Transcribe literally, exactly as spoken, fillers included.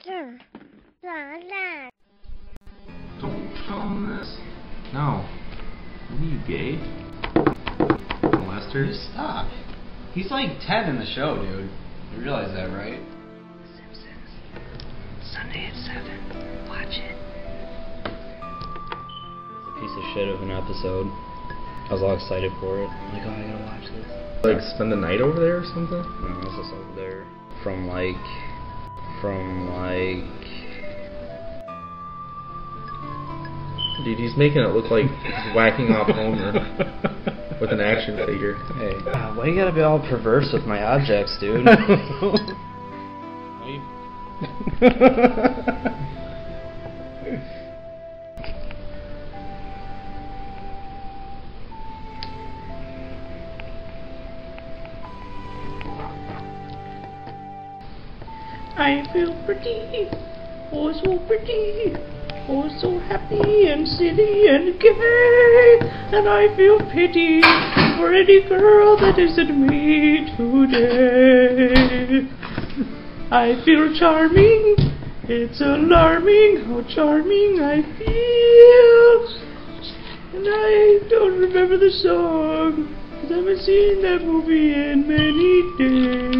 Sure. La la. Don't show him this. No. What are you, gay? Molester? Just stop. He's like ten in the show, dude. You realize that, right? Simpsons. Sunday at seven. Watch it. It's a piece of shit of an episode. I was all excited for it. I'm like, oh, I gotta watch this. Like, spend the night over there or something? No, it's just over there. From like... From like... Dude, he's making it look like he's whacking off Homer with an action figure. Hey, uh, why you gotta be all perverse with my objects, dude? I feel pretty, oh so pretty, oh so happy and silly and gay, and I feel pity for any girl that isn't me today. I feel charming, it's alarming how charming I feel, and I don't remember the song, 'cause I haven't seen that movie in many days.